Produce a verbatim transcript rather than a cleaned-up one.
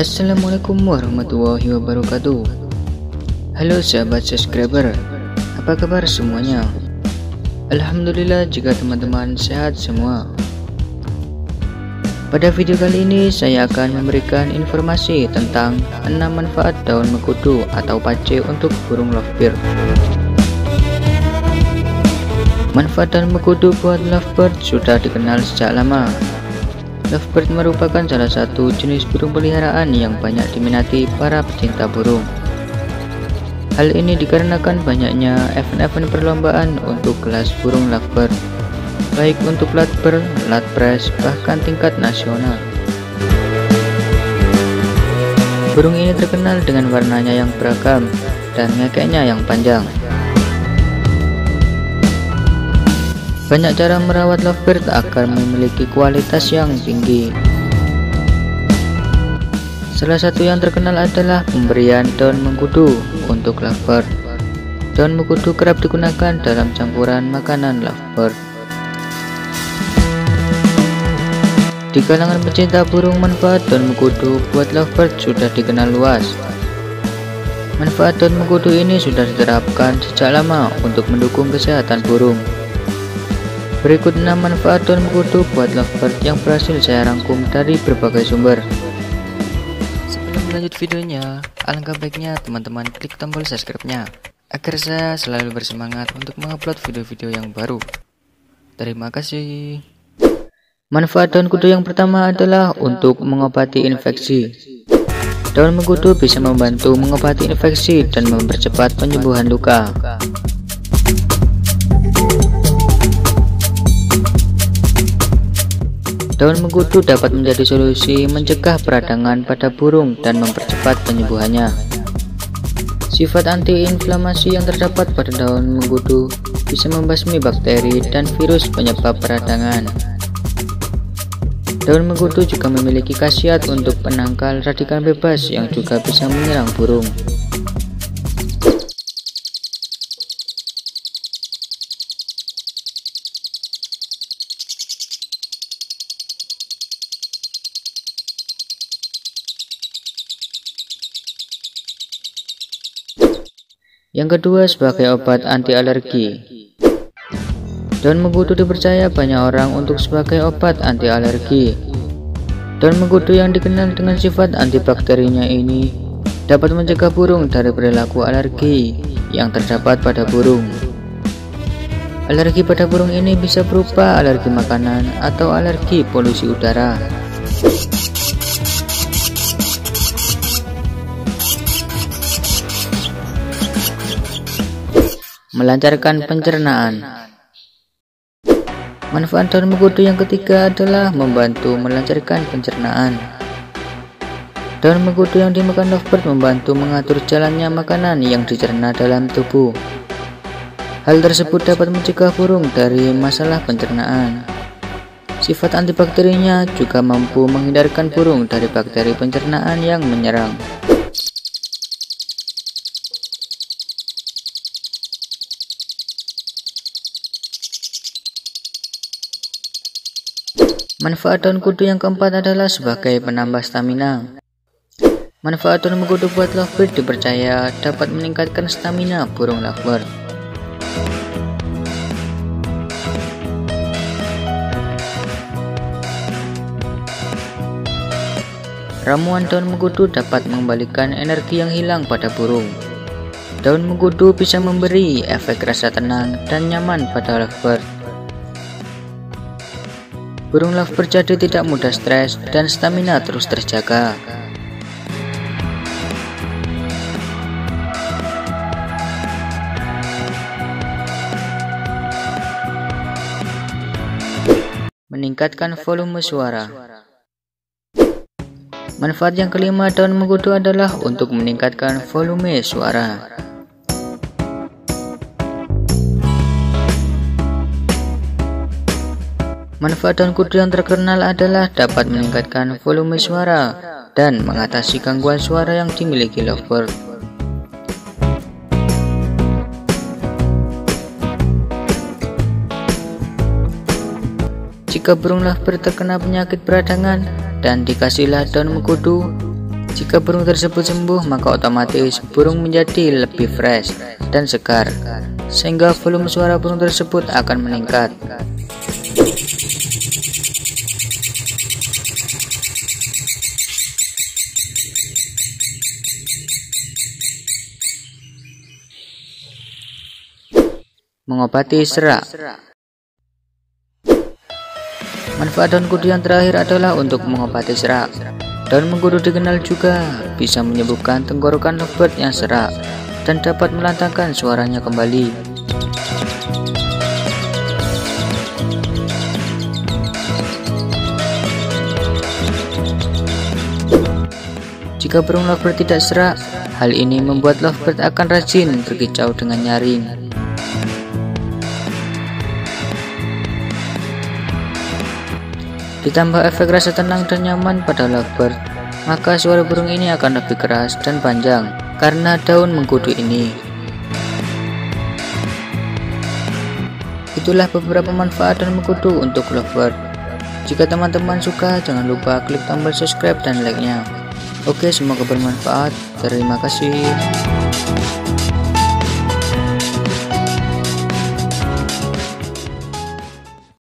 Assalamualaikum warahmatullahi wabarakatuh. Halo sahabat subscriber, apa kabar semuanya? Alhamdulillah jika teman-teman sehat semua. Pada video kali ini saya akan memberikan informasi tentang enam manfaat daun mengkudu atau pace untuk burung lovebird. Manfaat daun mengkudu buat lovebird sudah dikenal sejak lama. Lovebird merupakan salah satu jenis burung peliharaan yang banyak diminati para pecinta burung. Hal ini dikarenakan banyaknya event-event perlombaan untuk kelas burung lovebird, baik untuk latber, latpres, bahkan tingkat nasional. Burung ini terkenal dengan warnanya yang beragam dan ngekeknya yang panjang. Banyak cara merawat lovebird agar memiliki kualitas yang tinggi. Salah satu yang terkenal adalah pemberian daun mengkudu untuk lovebird. Daun mengkudu kerap digunakan dalam campuran makanan lovebird. Di kalangan pecinta burung, manfaat daun mengkudu buat lovebird sudah dikenal luas. Manfaat daun mengkudu ini sudah diterapkan sejak lama untuk mendukung kesehatan burung. Berikut enam manfaat daun mengkudu buat lovebird yang berhasil saya rangkum dari berbagai sumber. Sebelum lanjut videonya, alangkah baiknya teman-teman klik tombol subscribe-nya agar saya selalu bersemangat untuk mengupload video-video yang baru. Terima kasih. Manfaat daun mengkudu yang pertama adalah untuk mengobati infeksi. Daun mengkudu bisa membantu mengobati infeksi dan mempercepat penyembuhan luka. Daun mengkudu dapat menjadi solusi mencegah peradangan pada burung dan mempercepat penyembuhannya. Sifat antiinflamasi yang terdapat pada daun mengkudu bisa membasmi bakteri dan virus penyebab peradangan. Daun mengkudu juga memiliki khasiat untuk penangkal radikal bebas yang juga bisa menyerang burung. Yang kedua, sebagai obat anti alergi. Daun mengkudu dipercaya banyak orang untuk sebagai obat anti alergi. Daun mengkudu yang dikenal dengan sifat antibakterinya ini dapat mencegah burung dari perilaku alergi yang terdapat pada burung. Alergi pada burung ini bisa berupa alergi makanan atau alergi polusi udara. Melancarkan pencernaan. Manfaat daun mengkudu yang ketiga adalah membantu melancarkan pencernaan. Daun mengkudu yang dimakan lovebird membantu mengatur jalannya makanan yang dicerna dalam tubuh. Hal tersebut dapat mencegah burung dari masalah pencernaan. Sifat antibakterinya juga mampu menghindarkan burung dari bakteri pencernaan yang menyerang. Manfaat daun mengkudu yang keempat adalah sebagai penambah stamina. Manfaat daun mengkudu buat lovebird dipercaya dapat meningkatkan stamina burung lovebird. Ramuan daun mengkudu dapat mengembalikan energi yang hilang pada burung. Daun mengkudu bisa memberi efek rasa tenang dan nyaman pada lovebird. Burung lovebird jadi tidak mudah stres dan stamina terus terjaga. Meningkatkan volume suara. Manfaat yang kelima daun mengkudu adalah untuk meningkatkan volume suara. Manfaat daun mengkudu yang terkenal adalah dapat meningkatkan volume suara dan mengatasi gangguan suara yang dimiliki lovebird. Jika burung lovebird terkena penyakit peradangan dan dikasihlah daun mengkudu, Jika burung tersebut sembuh, maka otomatis burung menjadi lebih fresh dan segar, sehingga volume suara burung tersebut akan meningkat. Mengobati serak. Manfaat daun kudu yang terakhir adalah untuk mengobati serak. Daun mengkudu dikenal juga bisa menyembuhkan tenggorokan lovebird yang serak dan dapat melantangkan suaranya kembali. Jika burung lovebird tidak serak, hal ini membuat lovebird akan rajin berkicau dengan nyaring. Ditambah efek rasa tenang dan nyaman pada lovebird, maka suara burung ini akan lebih keras dan panjang karena daun mengkudu ini. Itulah beberapa manfaat daun mengkudu untuk lovebird. Jika teman-teman suka, jangan lupa klik tombol subscribe dan like-nya. Oke, semoga bermanfaat. Terima kasih.